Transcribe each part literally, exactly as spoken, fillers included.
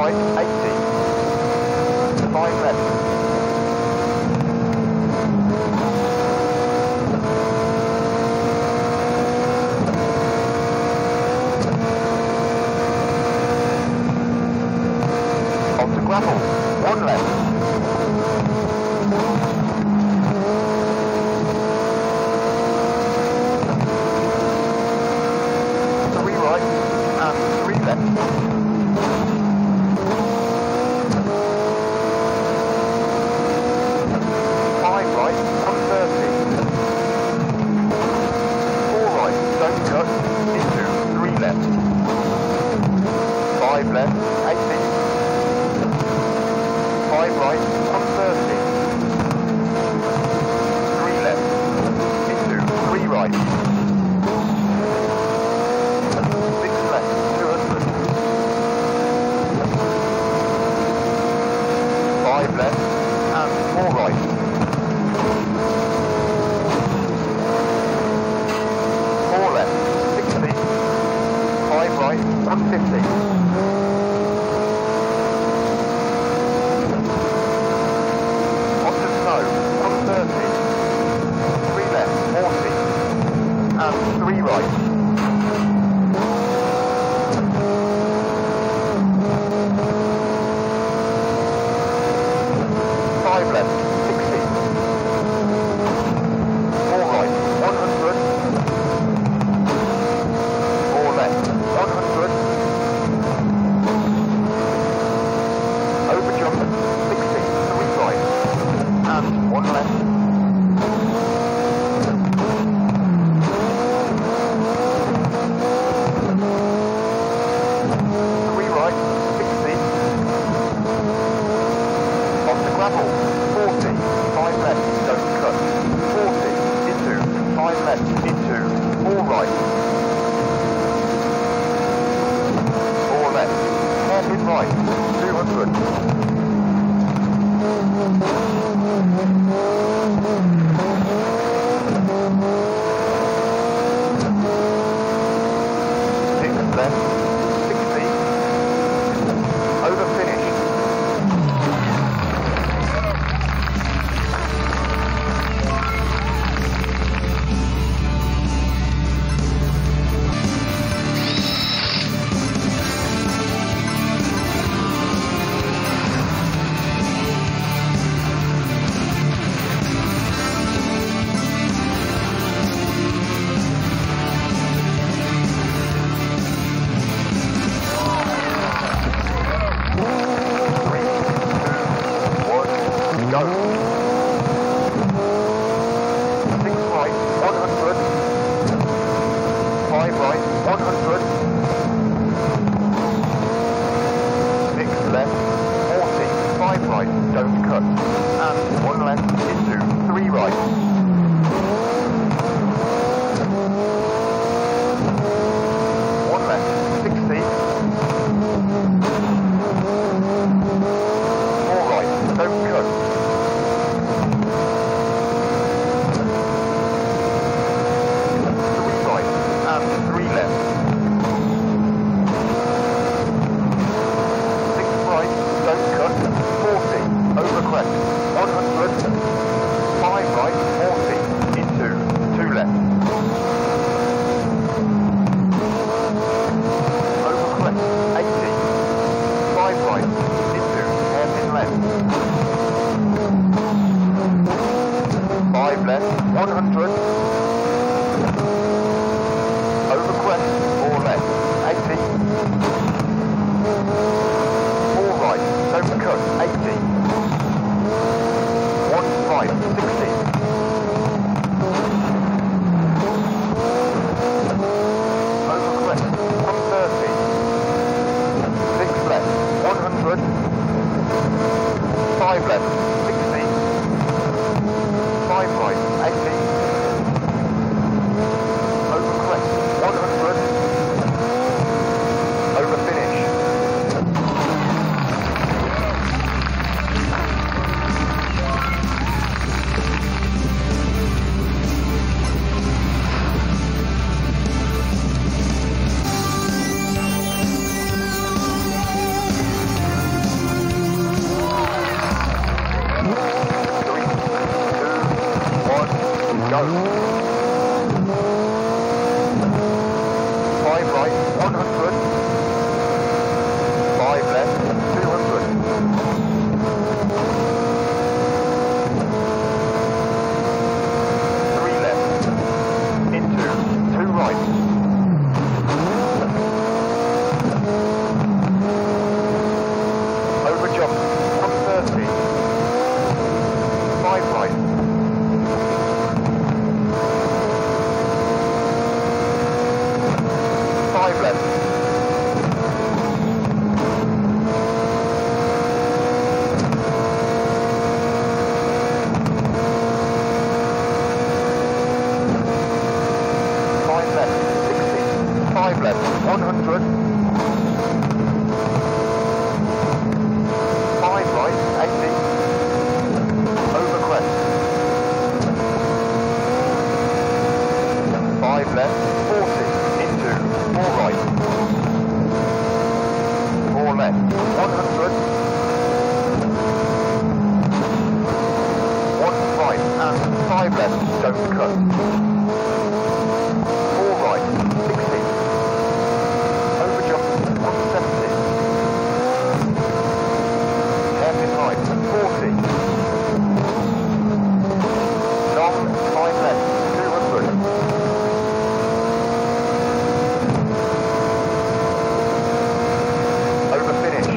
right, eighty. Five left. Onto gravel. One left. Three right and three left. Five right, one thirty. Four right, don't cut, into three left. Five left, eighty. Five right, one thirty. Three left, into three right. Six left, two hundred. Five left, and four right. Four left, sixty. Five right, one fifty. Three right. Five left, sixty. Four right, one hundred. Four left, one hundred. Over jump, sixty, three right. And one left. forty, five left, don't cut. forty, into, five left, into, four right. four left, hairpin right, two hundred. six left, sixty. Over finish. Go. Six right, one hundred. Five right, one hundred. Six left, forty. Five right, don't cut. And one left into three right. One left, sixty. Four right, don't cut. one hundred, five right, forty, into two left. Over crest, eighty, five right, into hairpin left. five left, one hundred. Over crest, four left, eighty. four right, don't cut, eighty. Right, sixty. Over crest, one thirty. Six left, one hundred. Five left, sixty. Five right, eighty. Over crest, one hundred. Over finish. left, one hundred. One right and five left, don't cut. Four right, sixty. Over jump, one seventy. Hairpin right, forty. Long, five left, two hundred. Over finish.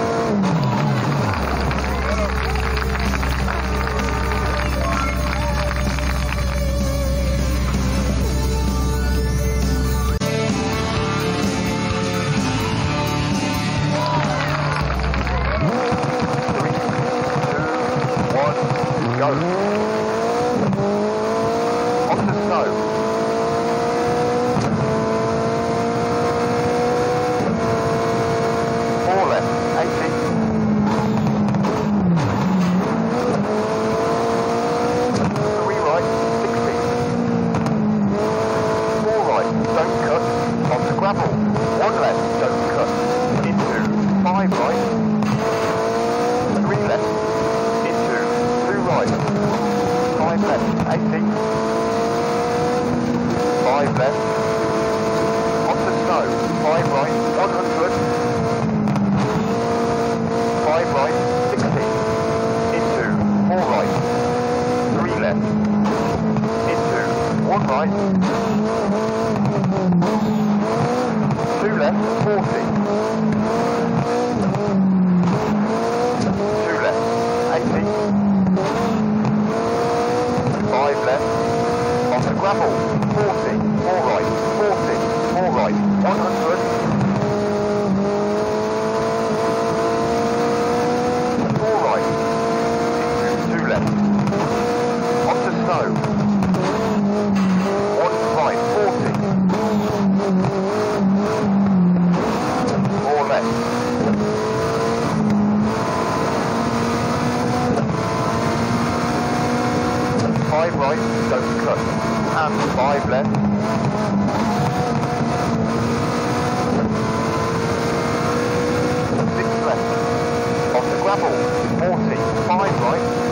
Go. On the snow. Four left, eighty. Three right, sixty. Four right, don't cut. On the gravel. One left, don't cut. Into five right. Three left. Right, five left, eighty, five left, on the snow, five right, one hundred, five right, sixty, into, four right, three left, into, one right, two left, forty, two left, eighty, five left, on the gravel, forty, four right, forty, four right, one hundred, four right, two left, on the snow, one right, forty, four left, five right, don't cut, and five left, six left, on the gravel, forty, five right,